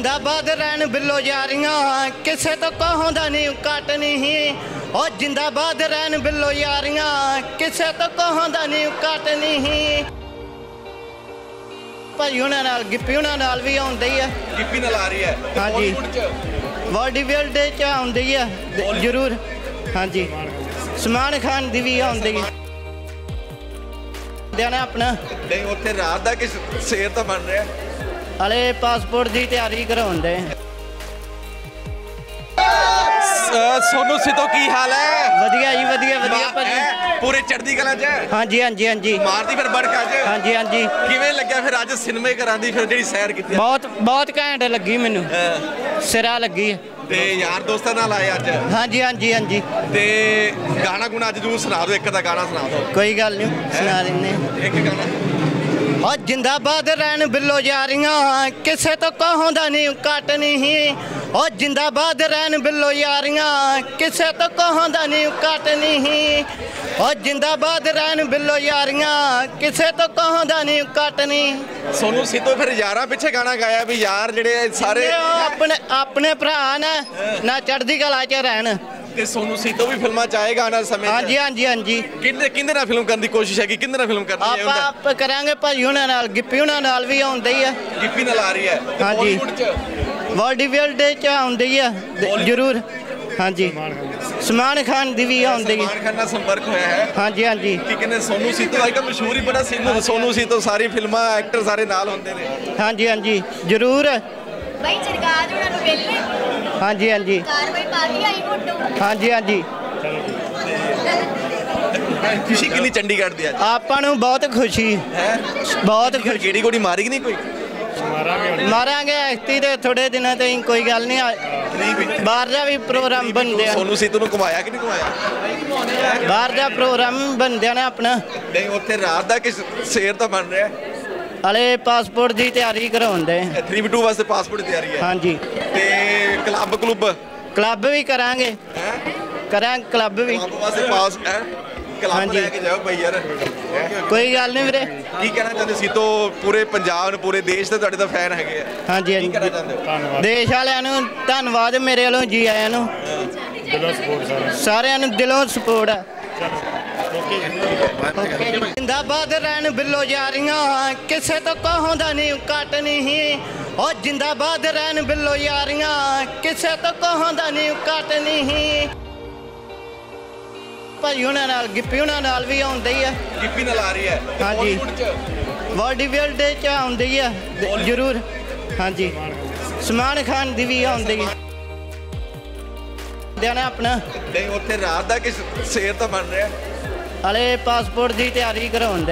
जिंदाबाद रहन बिल्लो यारियां किसे तो कहोंदा नहीं घट नहीं और जिंदाबाद रहन बिल्लो यारियां किसे तो कहोंदा नहीं घट नहीं भाई उन्हां नाल गिप्पी उन्हां नाल भी आउंदी है गिप्पी नाल आ रही है हाँ जी बॉलीवुड दे च आउंदी है जरूर हाँ जी सलमान खान दी भी आउंदी है देना अपना नहीं उत्थे रात दा कि शेर तो बन रहा है हले पासपोर्ट की तैयारी कराउंदे सोनू सिद्धू की हाल है वधिया जी वधिया वधिया भाजी पूरे चढ़दी कला च हाँ जी हाँ जी हाँ जी मारदी फिर बड़का च हाँ जी हाँ जी किवें लग्या फिर अज सिनेमे घरां दी फिर जेहड़ी सैर कीती बहुत बहुत घैंट लगी मैनू सिरा लगी है ते यार दोस्तां नाल आए अज हाँ जी हाँ जी हाँ जी ते गाना गुना अज जरूर सुना दो एक दा गाना सुना दो कोई गल नहीं सुना देने एक गाना और जिंदाबाद रहन बिल्लो यारियां किसे तो कहोंदा नहीं घट नहीं और जिंदाबाद रहन बिल्लो यारियां किसे तो कहोंदा नहीं घट नहीं और जिंदाबाद रहन बिल्लो यारियां किसे तो कहोंदा नहीं घट नहीं सोनू सिद्धू फिर यारां पिछे गाना गाया भी यार जेडे सारे अपने अपने भरा ने ना चढ़दी कला च रहन ते सोनू सिद्धू भी फिल्मां च आएगा आने समय हाँ जी हाँ जी हाँ जी किंदे किंदे नाल फिल्म करने की कोशिश है कि किंदे नाल फिल्म करनी है आप करांगे भाई उन्हां नाल गिप्पी उन्हां नाल भी आउंदी है गिप्पी नाल आ रही है हाँ जी बॉलीवुड दे च आउंदी है जरूर हाँ जी सलमान खान दी भी आउंदी है सलमान खान नाल संपर्क होया है हाँ जी हाँ जी कि कहने सोनू सिद्धू अजकल मशहूर ही बड़ा सोनू सिद्धू सारी फिल्मां एक्टर सारे नाल होंदे ने हाँ जी हाँ जी जरूर भाई सरकार ਉਹਨਾਂ ਨੂੰ ਵੇਲੇ हाँ जी हाँ जी ਕਾਰਵਾਈ ਪਾਤੀ ਆਈ ਫੋਟੋ हाँ जी हाँ जी खुशी कितनी चंडीगढ़ दी आज ਆਪਾਂ ਨੂੰ ਬਹੁਤ ਖੁਸ਼ੀ है ਬਹੁਤ फिर गेड़ी गोड़ी मारी कि नहीं कोई ਮਾਰਾਂਗੇ ਐਕਟੀ ਦੇ ਥੋੜੇ ਦਿਨਾਂ ਤੇ ਕੋਈ ਗੱਲ ਨਹੀਂ नहीं कोई ਬਾਹਰ ਦਾ ਵੀ ਪ੍ਰੋਗਰਾਮ ਬਣਦੇ ਆ सोनू सिद्धू ਨੂੰ ਘੁਮਾਇਆ ਕਿ ਨਹੀਂ ਘੁਮਾਇਆ ਬਾਹਰ ਦਾ ਪ੍ਰੋਗਰਾਮ ਬਣਦੇ ਨੇ ਆਪਣਾ ਨਹੀਂ ਉੱਥੇ ਰਾਤ ਦਾ ਕਿ ਸ਼ੇਰ ਤਾਂ ਬਣ ਰਿਹਾ ਹਲੇ ਪਾਸਪੋਰਟ ਦੀ ਤਿਆਰੀ ਕਰਾਉਂਦੇ 3v2 ਵਾਸਤੇ ਪਾਸਪੋਰਟ ਦੀ ਤਿਆਰੀ ਹੈ ਹਾਂਜੀ ਤੇ ਕਲੱਬ ਕਲੱਬ ਵੀ ਕਰਾਂਗੇ ਕਰਾਂਗੇ ਕਲੱਬ ਵੀ ਵਾਸਤੇ ਪਾਸ ਹੈ ਕਲੱਬ ਹਾਂਜੀ। ਲੈ ਕੇ ਜਾਓ ਭਾਈ ਯਾਰ ਕੋਈ ਗੱਲ ਨਹੀਂ ਵੀਰੇ ਕੀ ਕਹਿਣਾ ਚਾਹੁੰਦੇ ਸੀ ਤੋਂ ਪੂਰੇ ਪੰਜਾਬ ਨੂੰ ਪੂਰੇ ਦੇਸ਼ ਦੇ ਤੁਹਾਡੇ ਤਾਂ ਫੈਨ ਹੈਗੇ ਆ ਹਾਂਜੀ ਕੀ ਕਹਿਣਾ ਹਾਂਜੀ ਚਾਹੁੰਦੇ ਹੋ ਦੇਸ਼ ਵਾਲਿਆਂ ਨੂੰ ਧੰਨਵਾਦ ਮੇਰੇ ਵੱਲੋਂ ਜੀ ਆਇਆਂ ਨੂੰ ਦਿਲੋਂ ਸਪੋਰਟ ਸਾਰਿਆਂ ਨੂੰ ਦਿਲੋਂ ਸਪੋਰਟ ਹੈ जिंदाबाद रहन बिल्लो यारियां किसे तो कहोंदा नहीं घट नहीं और जिंदाबाद रहन बिल्लो यारियां किसे तो कहोंदा नहीं घट नहीं भाई उन्हां नाल गिप्पी उन्हां नाल भी आउंदी है ਗਿੱਪੀ ਨਾਲ ਆ ਰਹੀ ਹੈ हाँ जी बॉलीवुड ਚ बॉलीवुड दे च आउंदी है जरूर हाँ जी सलमान खान दी भी आउंदी है देना अपना ਨਹੀਂ ਉੱਥੇ ਰਾਤ ਦਾ ਕਿ ਸ਼ੇਰ ਤਾਂ ਬਣ ਰਿਹਾ हले पासपोर्ट की तैयारी कराउंदे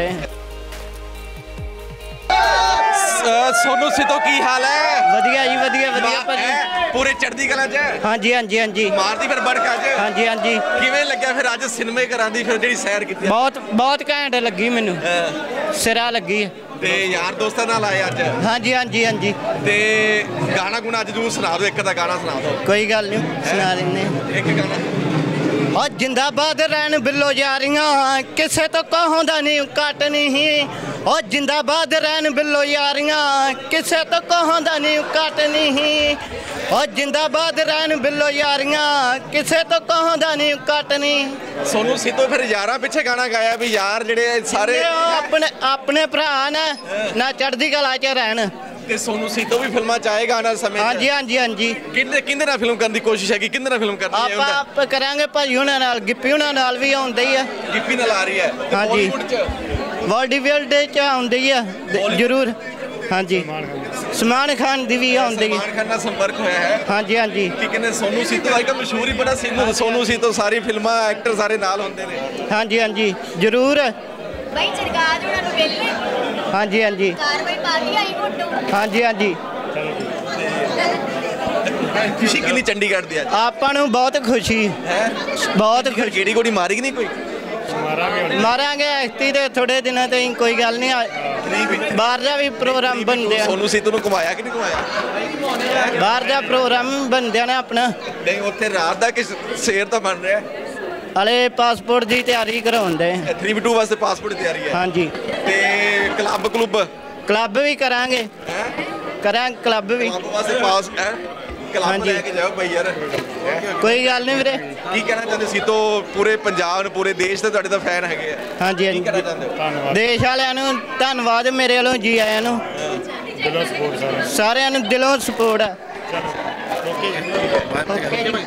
सोनू सिद्धू की हाल है वधिया जी वधिया वधिया भाजी पूरे चढ़दी कला च हाँ जी हाँ जी हाँ जी ਮਾਰਦੀ ਫਿਰ ਬੜਕਾ ਚ हाँ जी हाँ जी ਕਿਵੇਂ ਲੱਗਿਆ ਫਿਰ ਅੱਜ ਸਿਨੇਮੇ ਘਰਾਂ ਦੀ ਫਿਰ ਜਿਹੜੀ ਸੈਰ ਕੀਤੀ बहुत बहुत घैंट लगी मैनू सिरा लगी है ਤੇ ਯਾਰ ਦੋਸਤਾਂ ਨਾਲ ਆਏ ਅੱਜ हाँ जी हाँ जी हाँ जी ਤੇ ਗਾਣਾ ਗੁਣਾ ਅੱਜ ਜਰੂਰ ਸੁਣਾ ਦਿਓ ਇੱਕ ਦਾ ਗਾਣਾ ਸੁਣਾ ਦਿਓ कोई गल नहीं सुना देने ਇੱਕ ਗਾਣਾ और जिंदाबाद रहन बिल्लो यारियां किसे तो कहोंदा नहीं घट नहीं और जिंदाबाद रहन बिल्लो यारियां किसे तो कहोंदा नहीं घट नहीं और जिंदाबाद रहन बिल्लो यारियां किसे तो कहोंदा नहीं घट नहीं सोनू सिद्धू फिर यारां पिछे गाना गाया भी यार जेडे सारे अपने अपने भरा ने ना चढ़दी कला च रहन ਤੇ ਸੋਨੂ ਸਿੱਧੂ ਵੀ ਫਿਲਮਾਂ ਚ ਆਏਗਾ ਆਉਣ ਵਾਲੇ ਸਮੇਂ हाँ जी हाँ जी हाँ जी ਕਿੰਨੇ ਕਿੰਦੇ ਨਾਲ ਫਿਲਮ ਕਰਨ ਦੀ ਕੋਸ਼ਿਸ਼ ਹੈ ਕਿ ਕਿੰਦੇ ਨਾਲ ਫਿਲਮ ਕਰਨੀ ਹੈ आप करांगे भाई उन्हां नाल गिप्पी उन्हां नाल भी आउंदी है ਗਿੱਪੀ ਨਾਲ ਆ ਰਹੀ ਹੈ हाँ जी बॉलीवुड ਚ बॉलीवुड दे च आउंदी है जरूर हाँ जी सलमान खान दी भी आउंदी है ਸਲਮਾਨ ਖਾਨ ਨਾਲ ਸੰਪਰਕ ਹੋਇਆ ਹੈ हाँ जी हाँ जी ਕਿ ਕਹਿੰਦੇ ਸੋਨੂ ਸਿੱਧੂ ਅਜਕਲ ਮਸ਼ਹੂਰ ਹੀ ਬੜਾ ਸੋਨੂ ਸਿੱਧੂ ਸਾਰੀ ਫਿਲਮਾਂ ਐਕਟਰ ਸਾਰੇ ਨਾਲ ਹੁੰਦੇ ਨੇ हाँ जी हाँ जी जरूर ਭਾਈ ਸਰਕਾਰ ਉਹਨਾਂ ਨੂੰ ਵੇਲੇ हाँ जी हाँ जी ਕਾਰਵਾਈ ਪਾਤੀ ਆਈ ਫੋਟੋ हाँ जी हाँ जी ਖੁਸ਼ੀ ਕਿੰਨੀ ਚੰਡੀਗੜ੍ਹ ਦੀ ਅੱਜ ਆਪਾਂ ਨੂੰ ਬਹੁਤ ਖੁਸ਼ੀ ਹੈ ਬਹੁਤ ਫਿਰ ਗੇੜੀ ਗੋੜੀ ਮਾਰੀ ਕਿ ਨਹੀਂ ਕੋਈ ਮਾਰਾਂਗੇ ਐਕਟੀ ਦੇ ਥੋੜੇ ਦਿਨਾਂ ਤੇ ਕੋਈ ਗੱਲ ਨਹੀਂ ਨਹੀਂ ਕੋਈ ਬਾਹਰ ਦਾ ਵੀ ਪ੍ਰੋਗਰਾਮ ਬਣਦੇ ਆ ਸੋਨੂ ਸਿੱਧੂ ਨੂੰ ਘੁਮਾਇਆ ਕਿ ਨਹੀਂ ਘੁਮਾਇਆ ਬਾਹਰ ਦਾ ਪ੍ਰੋਗਰਾਮ ਬਣਦੇ ਨੇ ਆਪਣਾ ਨਹੀਂ ਉੱਥੇ ਰਾਤ ਦਾ ਕਿ ਸ਼ੇਰ ਤਾਂ ਬਣ ਰਿਹਾ ਹਲੇ ਪਾਸਪੋਰਟ ਦੀ ਤਿਆਰੀ ਕਰਾਉਂਦੇ 3v2 ਵਾਸਤੇ ਪਾਸਪੋਰਟ ਦੀ ਤਿਆਰੀ ਹੈ ਹਾਂਜੀ ਤੇ ਕਲੱਬ ਕਲੱਬ ਵੀ ਕਰਾਂਗੇ ਕਰਾਂ ਕਲੱਬ ਵੀ ਕਲੱਬ ਵਾਸਤੇ ਪਾਸ ਹੈ ਕਲੱਬ ਹਾਂਜੀ। ਲੈ ਕੇ ਜਾਓ ਭਾਈ ਯਾਰ ਕੋਈ ਗੱਲ ਨਹੀਂ ਵੀਰੇ। ਕੀ ਕਹਿਣਾ ਚਾਹੁੰਦੇ ਸੀ ਤੋਂ ਪੂਰੇ ਪੰਜਾਬ ਨੂੰ ਪੂਰੇ ਦੇਸ਼ ਦੇ ਤੁਹਾਡੇ ਤਾਂ ਫੈਨ ਹੈਗੇ ਆ ਹਾਂਜੀ ਕੀ ਕਹਿਣਾ ਹਾਂਜੀ ਚਾਹੁੰਦੇ ਹੋ ਧੰਨਵਾਦ ਦੇਸ਼ ਵਾਲਿਆਂ ਨੂੰ ਧੰਨਵਾਦ ਮੇਰੇ ਵੱਲੋਂ ਜੀ ਆਇਆਂ ਨੂੰ ਦਿਲੋਂ ਸਪੋਰਟ ਸਾਰਿਆਂ ਸਾਰਿਆਂ ਨੂੰ ਦਿਲੋਂ ਸਪੋਰਟ ਆ ਚਲੋ ਓਕੇ